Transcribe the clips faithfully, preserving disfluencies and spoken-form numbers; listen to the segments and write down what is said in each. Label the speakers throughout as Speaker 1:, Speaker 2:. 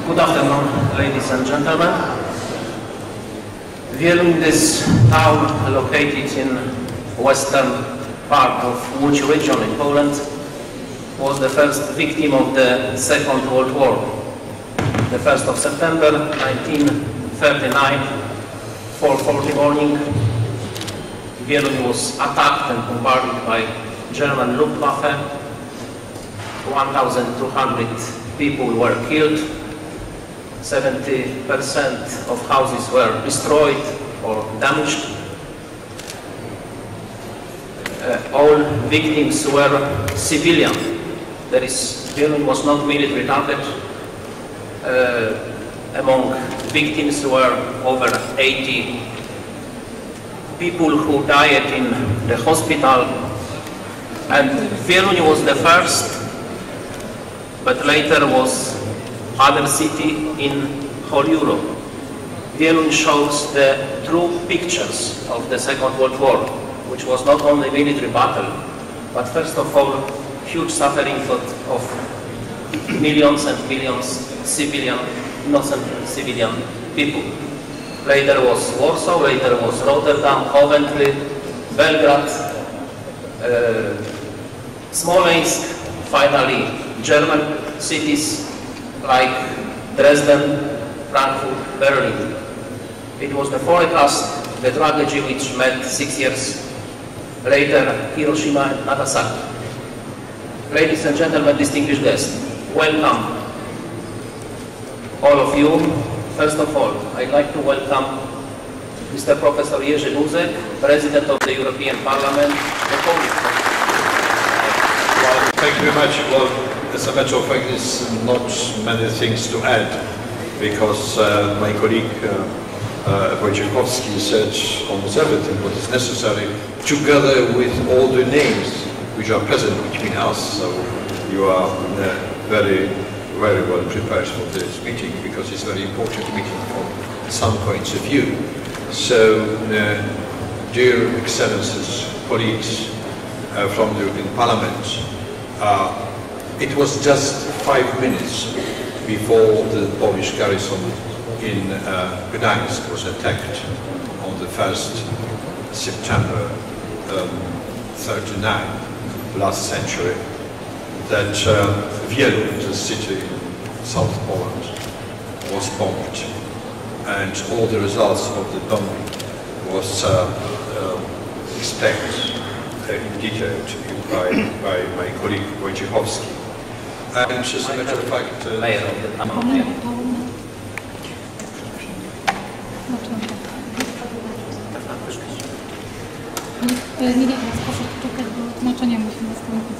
Speaker 1: Good afternoon, ladies and gentlemen. Wieluń, this town located in western part of Łódź region in Poland, was the first victim of the Second World War. The first of September nineteen thirty-nine, four forty morning, Wieluń was attacked and bombarded by German Luftwaffe. one thousand two hundred people were killed. seventy percent of houses were destroyed or damaged. Uh, all victims were civilian. There is, Wieluń was not military target. Uh, among victims were over eighty people who died in the hospital. And Wieluń was the first, but later was other city in whole Europe. Wieluń shows the true pictures of the Second World War, which was not only military battle, but first of all, huge suffering of millions and millions civilian, innocent civilian people. Later was Warsaw, later was Rotterdam, Coventry, Belgrade, uh, Smolensk, finally German cities like Dresden, Frankfurt, Berlin. It was the forecast, the tragedy which met six years later, Hiroshima and Nagasaki. Ladies and gentlemen, distinguished guests, welcome all of you. First of all, I'd like to welcome Mister Professor Jerzy Buzek, President of the European Parliament, the Polish.
Speaker 2: Well, thank you very much. Well, as a matter of fact, there's not many things to add, because uh, my colleague uh, uh, Wojciechowski said almost everything what is necessary, together with all the names which are present between us. So you are uh, very, very well prepared for this meeting, because it's a very important meeting from some points of view. So, uh, dear Excellencies, colleagues uh, from the European Parliament, uh, it was just five minutes before the Polish garrison in uh, Gdańsk was attacked on the first September um, thirty-nine, last century, that uh, Wieluń, the city in South Poland, was bombed, and all the results of the bombing was uh, uh, explained uh, in detail by, by my colleague Wojciechowski. And as a matter of fact, uh,
Speaker 1: Mayor of the town.
Speaker 3: Nie, nie, proszę poczekać, bo tłumaczenia musimy skończyć.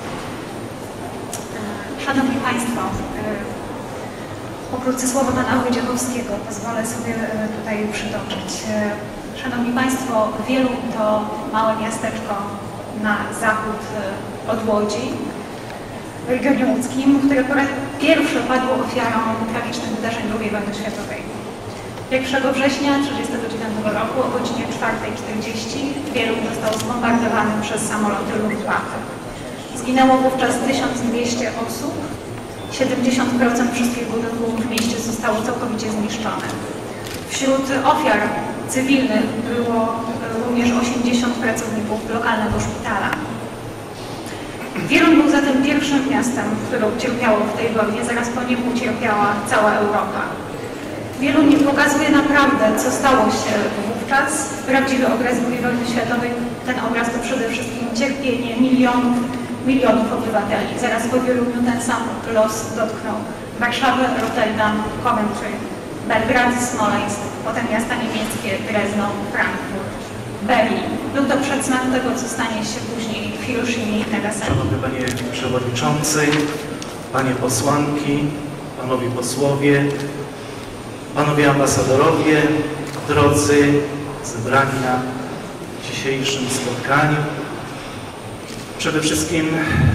Speaker 4: Szanowni Państwo, pokrótce słowo pana Wojciechowskiego pozwolę sobie tutaj przytoczyć. Szanowni Państwo, Wieluń to małe miasteczko na zachód od Łodzi, w regionie łódzkim, które po raz pierwszy padło ofiarą tragicznych wydarzeń drugiej wojny światowej. pierwszego września tysiąc dziewięćset trzydziestego dziewiątego roku o godzinie czwartej czterdzieści Wieluń został zbombardowany przez samoloty Luftwaffe. Zginęło wówczas tysiąc dwieście osób, siedemdziesiąt procent wszystkich budynków w mieście zostało całkowicie zniszczone. Wśród ofiar cywilnych było również osiemdziesiąt pracowników lokalnego szpitala. Wieluń był zatem pierwszym miastem, które ucierpiało w tej wojnie, zaraz po nim ucierpiała cała Europa. Wieluń pokazuje naprawdę, co stało się wówczas. Prawdziwy obraz drugiej wojny światowej, ten obraz to przede wszystkim cierpienie milionów, milionów obywateli. Zaraz po Wieluniu ten sam los dotknął Warszawę, Rotterdam, Coventry, Belgrad, Smoleńsk, potem miasta niemieckie, Drezno, Frankfurt, Berlin. Był to przedsmak tego, co stanie się później w Hiroshimie i Nagasaki.
Speaker 5: Szanowny Panie Przewodniczący, Panie Posłanki, Panowie Posłowie, Panowie Ambasadorowie, drodzy zebrani na dzisiejszym spotkaniu. Przede wszystkim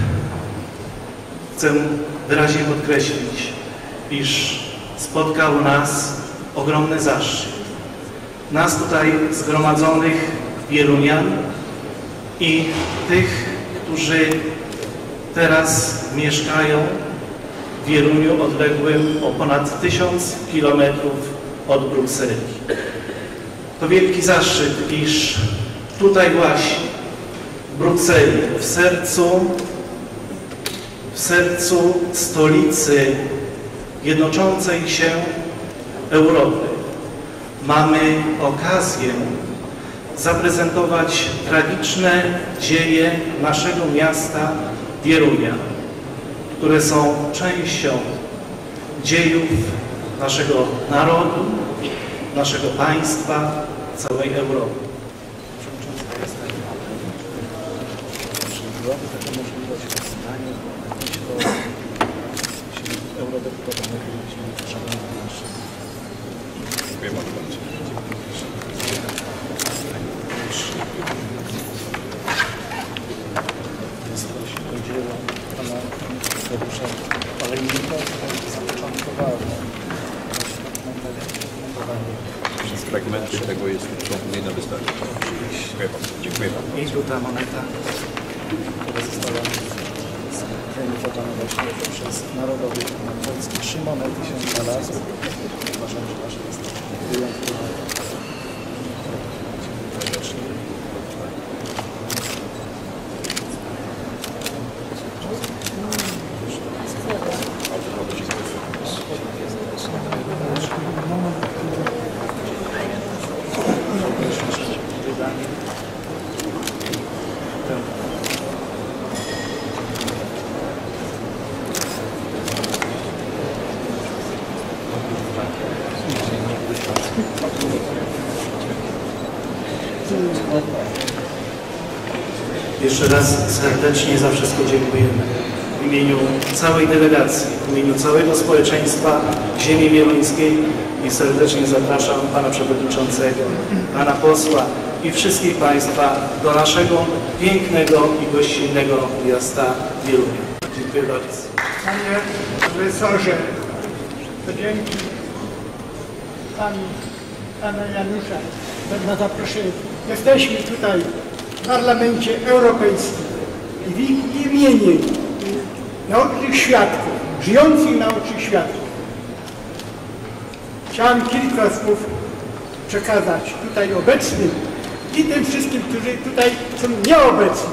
Speaker 5: chcę wyraźnie podkreślić, iż spotkał nas ogromny zaszczyt. Nas tutaj zgromadzonych wielunian i tych, którzy teraz mieszkają w Wieruniu odległym o ponad tysiąc kilometrów od Brukseli. To wielki zaszczyt, iż tutaj właśnie, w Brukseli, w sercu, w sercu stolicy jednoczącej się Europy, mamy okazję zaprezentować tragiczne dzieje naszego miasta Wierunia, które są częścią dziejów naszego narodu, naszego państwa, całej Europy.
Speaker 6: Byłaby taka możliwość wstania do eurodeputowanego, gdybyśmy szanowni naszych.
Speaker 2: Dziękuję bardzo.
Speaker 6: To dzieło pana Tadeusza Olejnika, które zapoczątkowało
Speaker 2: Fragmenty tego jest nie na wystawie. Dziękuję bardzo. Dziękuję bardzo.
Speaker 6: I żółta moneta, która została wyemitowana właśnie przez Narodowy Trybunał Polski. Trzy monety się znalazły. Uważam, że nasze jest wyjątkowe.
Speaker 5: Jeszcze raz serdecznie za wszystko dziękujemy. W imieniu całej delegacji, w imieniu całego społeczeństwa ziemi wieluńskiej i serdecznie zapraszam pana przewodniczącego, pana posła i wszystkich państwa do naszego pięknego i gościnnego miasta Wielunia. Dziękuję bardzo.
Speaker 7: Panie profesorze, to dzięki Pani, Pana Janusza za zaproszenie. Jesteśmy tutaj w Parlamencie Europejskim i w imieniu naocznych świadków, żyjących naocznych świadków, chciałem kilka słów przekazać tutaj obecnym i tym wszystkim, którzy tutaj są nieobecni.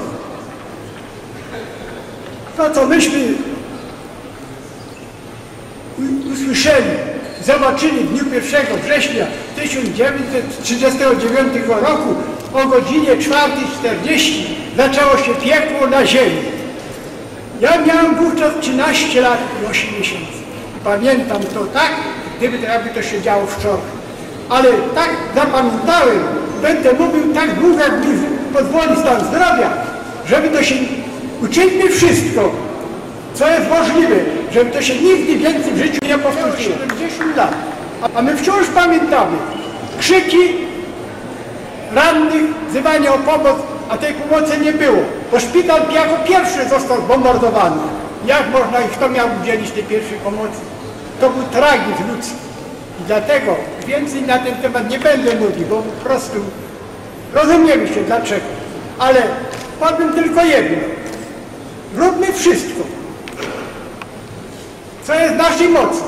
Speaker 7: To, co myśmy usłyszeli, zobaczyli w dniu pierwszego września tysiąc dziewięćset trzydziestego dziewiątego roku o godzinie czwartej czterdzieści zaczęło się piekło na ziemi. Ja miałem wówczas trzynaście lat i osiem miesięcy. Pamiętam to tak, gdyby to, jakby to się działo wczoraj. Ale tak zapamiętałem, będę mówił tak długo, jak mi pozwoli stan zdrowia, żeby to się uczyńmy wszystko, co jest możliwe, żeby to się nigdy więcej w życiu nie powtórzyło. siedemdziesiąt lat. A my wciąż pamiętamy krzyki rannych, wzywanie o pomoc, a tej pomocy nie było, bo szpital jako pierwszy został zbombardowany. Jak można i kto miał udzielić tej pierwszej pomocy? To był tragizm ludzki. I dlatego więcej na ten temat nie będę mówił, bo po prostu rozumiemy się dlaczego. Ale powiem tylko jedno. Róbmy wszystko, co jest w naszej mocy.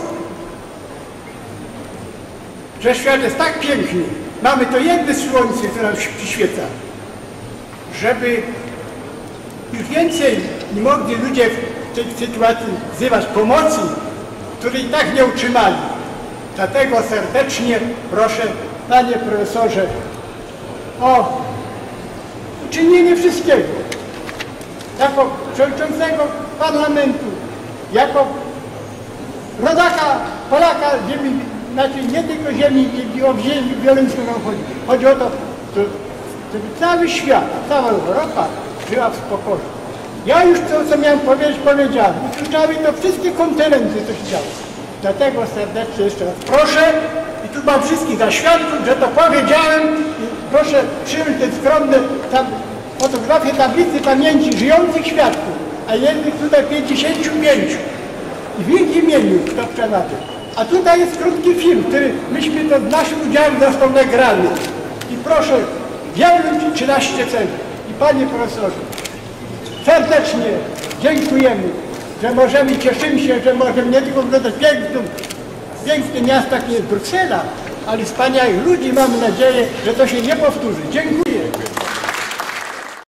Speaker 7: Że świat jest tak piękny, mamy to jedno słońce, które nam przyświeca, żeby już więcej nie mogli ludzie w tej sytuacji wzywać pomocy, której i tak nie utrzymali. Dlatego serdecznie proszę, panie profesorze, o uczynienie wszystkiego. Jako przewodniczącego parlamentu, jako rodaka, Polaka, ziemi, znaczy nie tylko ziemi, o ziemi wioleńską chodzi. Chodzi o to, żeby cały świat, cała Europa żyła w spokoju. Ja już to, co miałem powiedzieć, powiedziałem. Wykluczały to wszystkie kontynenty, co się działo. Dlatego serdecznie jeszcze raz proszę, i tu mam wszystkich za świadków, że to powiedziałem, i proszę przyjąć te skromne tam, fotografię tablicy pamięci żyjących świadków, a jednych tutaj pięćdziesięciu pięciu. I w ich imieniu kto przemawiał. A tutaj jest krótki film, który myśmy to z naszym udziałem został nagrany. I proszę, wielu trzynaście celi. I panie profesorze, serdecznie dziękujemy że możemy, cieszymy się, że możemy nie tylko oglądać piękną, piękne miasta, jakie jest Bruksela, ale wspaniałych ludzi. Mamy nadzieję, że to się nie powtórzy. Dziękuję.